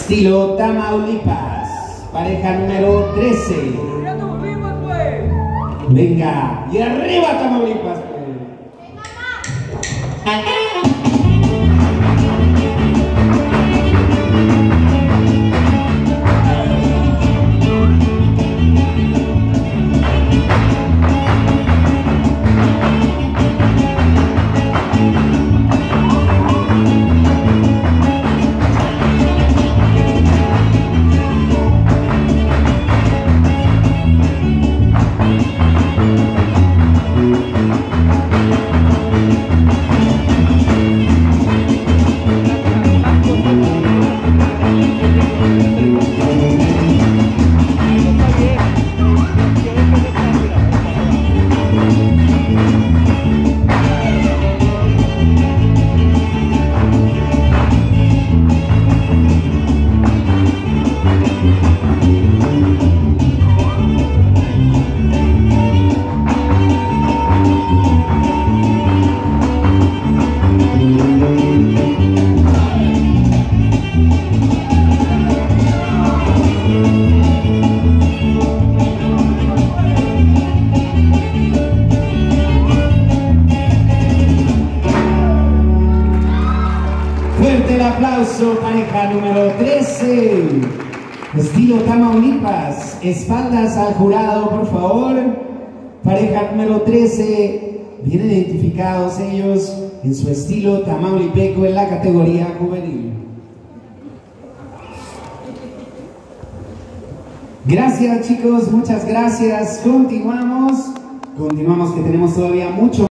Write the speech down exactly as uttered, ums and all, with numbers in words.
Estilo Tamaulipas, pareja número trece. Venga, y arriba Tamaulipas. Fuerte el aplauso, pareja número trece. Estilo Tamaulipas. Espaldas al jurado, por favor. Pareja número trece. Vienen identificados ellos en su estilo tamaulipeco en la categoría juvenil. Gracias, chicos, muchas gracias. Continuamos. Continuamos que tenemos todavía mucho